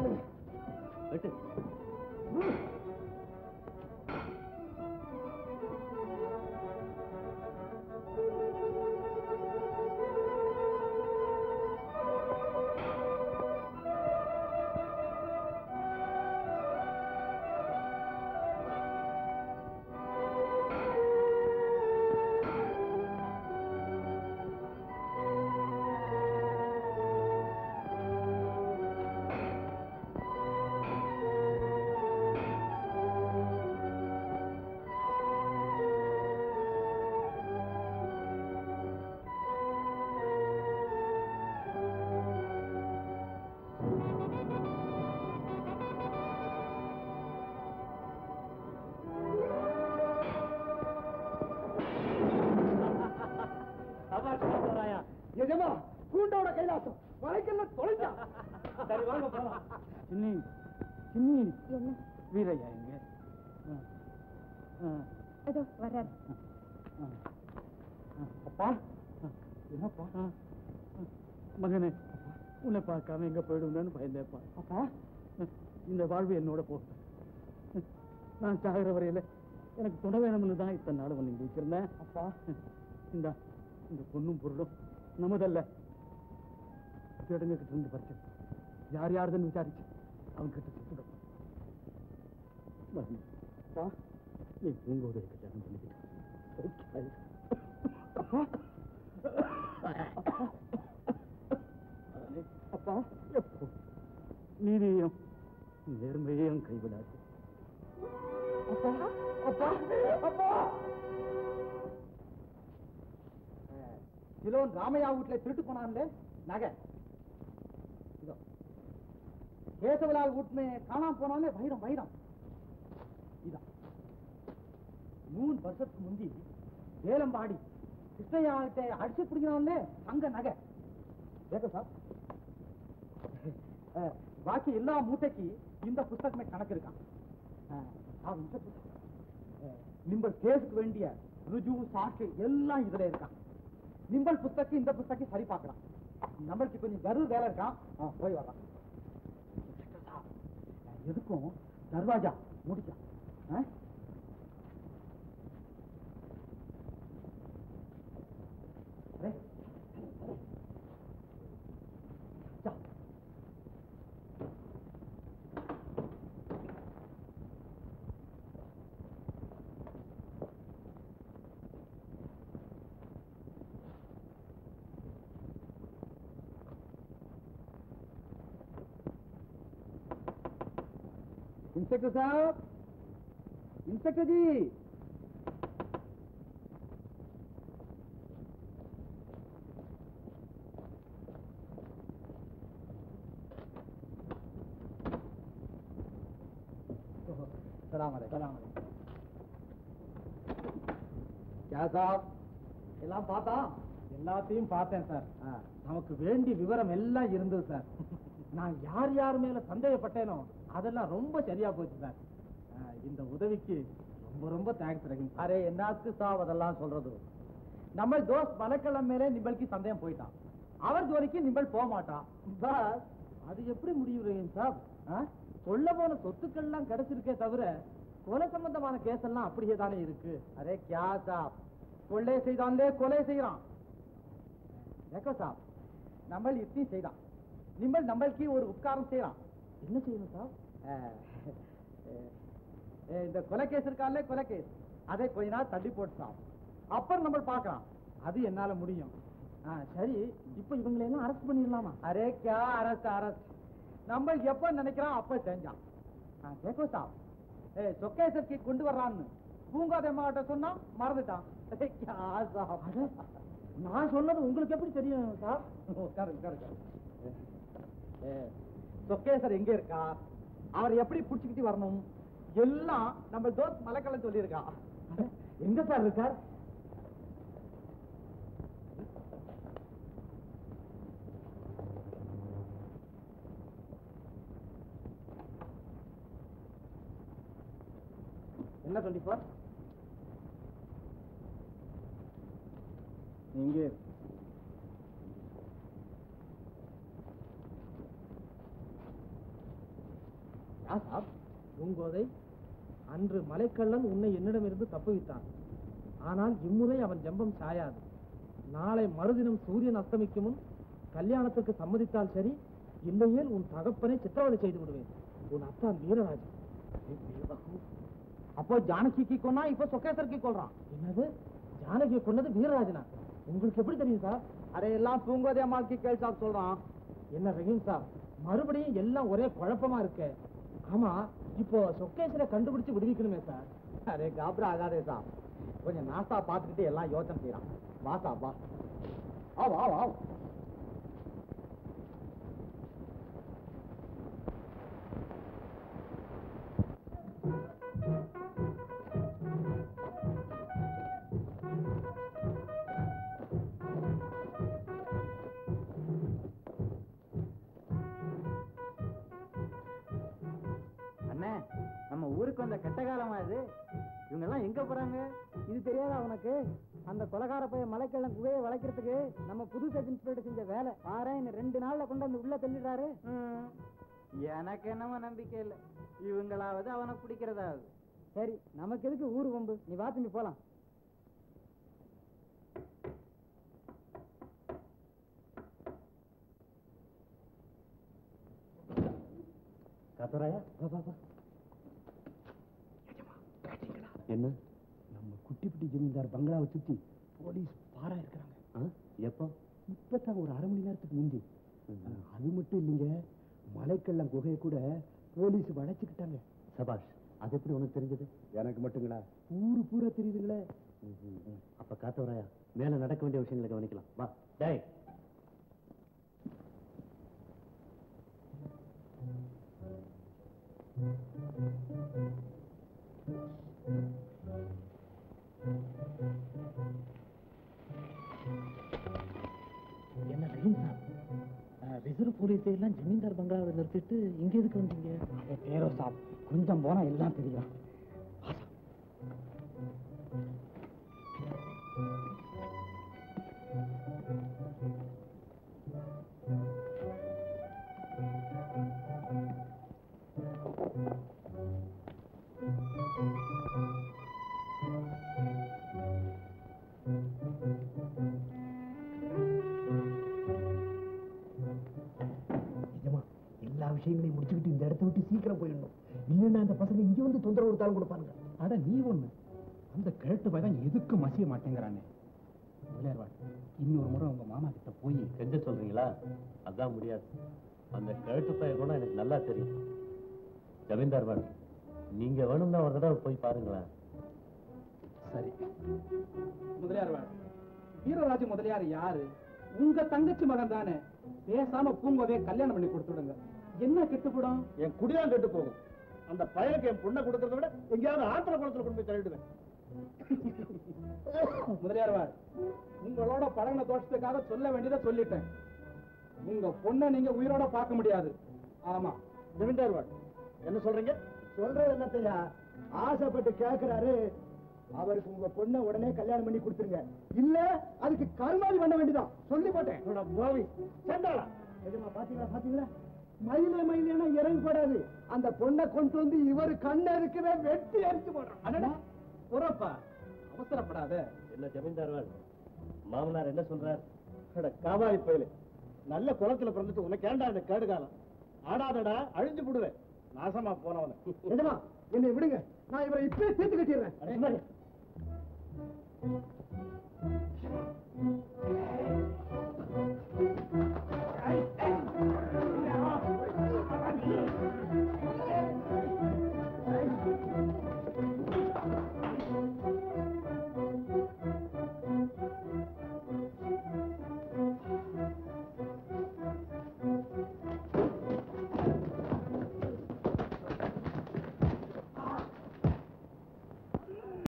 வெட்டு. கூண்டோட கைலாசம் வளைக்கல்ல தொலைச்சா. சரி வாங்க போலாம். சின்னி சின்னி வீரையா இங்க ஏதோ வர்றாரு. அப்பா என்னப்பா? மகனே, உன்னை பார்க்காம எங்க போயிடுவேன்னு பயந்தேப்பா. அப்பா இந்த வாழ்வு என்னோட போ. நான் சாகிற வரையில எனக்கு துணை வேணும்னு தான் இத்தனை நாள் வந்து வச்சிருந்தேன். அப்பா இந்த பொண்ணும் பொருளும் நமதல்ல, தேடுங்க கிட்ட இருந்து பறிச்சு யார் யாருதுன்னு விசாரிச்சு அவன் கிட்ட சுட்டுடும். நீ பூங்கோதைய கல்யாணம் பண்ணிக்கிட்டு அப்பா எப்போ நீதியையும் நேர்மையையும் கைவிடாது. அப்பா அப்பா அப்பா சிலோன் ராமையா வீட்டுல திருட்டு போனான்ல நகை. இதோ கேசவலால் வீட்டுல காணாம போனாலே வைரம் வைரம். இதான் 3 வருஷத்துக்கு முந்தி வேலம்பாடி கிருஷ்ணய்யா கிட்ட அடிச்சு பிடிக்கிறான்ல தங்க நகை. கேட்க சார், பாக்கி எல்லா மூட்டைக்கு இந்த புஸ்தகமே கணக்கு இருக்கான். நிம்பல் கேஸுக்கு வேண்டிய ருஜு சாட்சி எல்லாம் இதுல இருக்கான். நிம்பல் புஸ்தகம் இந்த புஸ்தகம் சரி பார்க்கலாம். நம்மளுக்கு கொஞ்சம் கரு வேலை இருக்கான், போய் வரலாம். எதுக்கும் தர்வாஜா முடிக்கலாம். इंस्पेक्टर साहब, इंस्पेक्टर जी, सलाम अलैकुम. क्या साहब, எல்லாம் பார்த்தா? எல்லாத்தையும் பார்த்தேன் சார். நமக்கு வேண்டிய விவரம் எல்லாம் இருந்தது சார். நான் யார் யார் மேல சந்தேகப்பட்டேனோ அதெல்லாம் ரொம்ப சரியா போச்சு சார். இந்த உதவிக்கு ரொம்ப ரொம்ப தேங்க்ஸ் ரஹீம். அரே என்னத்துக்கு சாப் அதெல்லாம் சொல்றது? நம்ம தோஸ்த் மலக்கலம் மேலே நிம்பளுக்கு சந்தேகம் போயிட்டான். அவர் ஜோலிக்கு நிம்பள் போக மாட்டான். பஸ் அது எப்படி முடியும் ரஹீம் சாப்? சொல்ல போன சொத்துக்கள் எல்லாம் கிடைச்சிருக்கே தவிர கொலை சம்பந்தமான கேஸ் எல்லாம் அப்படியே தானே இருக்கு. அரே கியா சாப், கொள்ளை செய்தான்லே கொலை செய்யறான். देखो साहब, நம்ம இத்தனை செய்தான். நிம்பள் நம்மளுக்கு ஒரு உபகாரம் செய்யறான். என்ன செய்யணும் சார்? இந்த கொலை கேஸ் இருக்கால, கொலை கேஸ் அதை கொஞ்ச நாள் தள்ளி போட்டுதான் அப்புறம் நம்ம பார்க்கலாம். அது என்னால முடியும். சரி, இப்ப இவங்களை எல்லாம் அரெஸ்ட் பண்ணிடலாமா? அரே கியா அரெஸ்ட் அரெஸ்ட், நம்ம எப்ப நினைக்கிறான் அப்ப செஞ்சான். देखो साहब, சொக்கேசருக்கு கொண்டு வர்றான்னு பூங்காதே மாட்ட சொன்னா மறந்துட்டான். நான் சொன்னது உங்களுக்கு எப்படி தெரியும் சார்? சொக்கேசர் எங்க இருக்கா, அவர் எப்படி புடிச்சுக்கிட்டு வரணும் எல்லாம் நம்ம தோஸ்த் மலைக்கலம் சொல்லி இருக்கா. எங்க சார் இருக்கார்? என்ன 24 இங்கே பூங்கோதை, அன்று மலைக்கள்ளன் உன்னை என்னிடமிருந்து தப்புவித்தான். ஆனால் இம்முறை அவன் ஜம்பம் சாயாது. நாளை மறுதினம் சூரியன் அஸ்தமிக்கும் முன் கல்யாணத்துக்கு சம்மதித்தால் சரி, இல்லையேல் உன் தகப்பனை சித்திரவதை செய்து விடுவேன். உன் அத்தான் வீரராஜன். அப்போ ஜானகிக்கு கொன்னா இப்ப சொக்கேசருக்கு கொள்றான். என்னது, ஜானகி கொன்னது வீரராஜனா? உங்களுக்கு எப்படி தெரியும் சார்? அதையெல்லாம் பூங்கோதை அம்மாவுக்கு கேள் சாப் சொல்றான். என்ன ரஹீம் சார், மறுபடியும் எல்லாம் ஒரே குழப்பமா இருக்கு. ஆமா, இப்போ சொக்கேசரை கண்டுபிடிச்சு விடுவிக்கணுமே சார். அரே காபரா ஆகாதே சாப், கொஞ்சம் நாஸ்தா பார்த்துக்கிட்டு எல்லாம் யோசனை செய்யறான். வா சாப் வா. ஆவ் ஆவ் ஆவ். அண்ணே, நம்ம ஊருக்கு வந்த கெட்ட காலமா இது. இவங்க எல்லாம் எங்க போறாங்க? இது தெரியாதா உனக்கு? அந்த கொலகார போய் மலைக்கள்ளன் குகையை வளைக்கிறதுக்கு நம்ம புது சப் இன்ஸ்பெக்டர் செஞ்ச வேலை. பாரு, இன்னும் 2 நாள்ல கொண்டு வந்து உள்ள தள்ளிடுறாரு. எனக்கு என்னமோ நம்பிக்கை இல்லை. இவங்களாவது அவனை பிடிக்கிறதாவது. சரி, நமக்கு எதுக்கு ஊரு வம்பு? நீ வா தம்பி போலாம். காத்தராயா, என்ன? நம்ம குட்டிப்பட்டி ஜமீன்தார் பங்களாவை சுத்தி போலீஸ் பாரா இருக்கிறாங்க. எப்போ? இப்பதான் ஒரு 1/2 மணி நேரத்துக்கு முந்தி. அது மட்டும் இல்லைங்க, மலைக்கள்ளன் குகையை கூட போலீஸ் வளைச்சுக்கிட்டாங்க. சபாஷ், அது எப்படி உனக்கு தெரிஞ்சது? எனக்கு மட்டுங்களா? ஊரு பூரா தெரியுதுங்களே. அப்ப காத்தவராயா, மேல நடக்க வேண்டிய விஷயங்களை கவனிக்கலாம். வா. டேய், என்ன ரஹீம் சார், ரிசர்வ் போலீஸ் எல்லாம் ஜமீன்தார் பங்களாவை நிறுத்திட்டு இங்க எதுக்கு வந்தீங்க? பேரோ சாப், கொஞ்சம் போனா எல்லாம் தெரியும். எல்லா விஷயங்களையும் முடிச்சுக்கிட்டு இந்த இடத்த விட்டு சீக்கிரம் போயிடணும். இல்லைன்னா அந்த பசங்க இங்க வந்து தொந்தரவு கொடுத்தாலும் கொடுப்பாங்க. அட நீ ஒண்ணு, அந்த கேட்டு பையன் எதுக்கு மசிய மாட்டேங்கிறானே. இன்னொரு முறை உங்க மாமா கிட்ட போய் செஞ்ச சொல்றீங்களா? அதான் முடியாது. அந்த கழுத்து பைய கூட எனக்கு நல்லா தெரியும். ஜமீன்தார் மேடம், நீங்க வேணும்னா ஒரு தடவை போய் பாருங்களேன். சரி. முதலியார், வீரராஜ முதலியார் யாரு? உங்க தங்கச்சி மகன் தானே. பேசாம பூங்கோதைய கல்யாணம் பண்ணி கொடுத்துடுங்க. என்ன கெட்டுப்படும்? என் குடிதான் கெட்டு போகும். அந்த பையனுக்கு என் பொண்ணை கொடுக்கறத விட எங்கேயாவது ஆத்திர குளத்துல கொண்டு போய் தள்ளிடுவேன். முதலியார், உங்களோட பழகின தோஷத்துக்காக சொல்ல வேண்டியதை சொல்லிட்டேன். உங்க பொண்ணை நீங்க உயிரோட பார்க்க முடியாது. ஆமா. ஜமீன்தார், என்ன சொல்றீங்க? சொல்றது என்னத்தையா, ஆசைப்பட்டு கேட்கிறாரு. அவருக்கு உங்க பொண்ணை உடனே கல்யாணம் பண்ணி கொடுத்துருங்க. இல்ல அதுக்கு கருமாதி பண்ண வேண்டியதான். சொல்லி போட்டேன். பாத்தீங்களா, மயில மயிலேனா இறங்கப்படாது. அந்த பொண்ணை கொண்டு வந்து இவரு கண்ண இருக்கிற வெட்டி அரிச்சு போடுறோம். உறப்பா, அவசரப்படாத. என்ன ஜமீன்தார், மாமனார் என்ன சொல்றார்? காவாலி போயில நல்ல குளத்துல பிறந்துட்டு உனக்கு ஏண்டா இந்த கேடு காலம்? ஆடாதடா, அழிஞ்சு போடுவேன். நாசமா போனவன. என்னை விடுங்க, நான் இவரை இப்பவே சேர்த்து கட்டிடுறேன்.